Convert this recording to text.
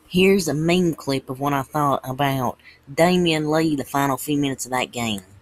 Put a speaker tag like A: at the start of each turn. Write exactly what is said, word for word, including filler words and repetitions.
A: Here's a meme clip of what I thought about Damian Lee the final few minutes of that game.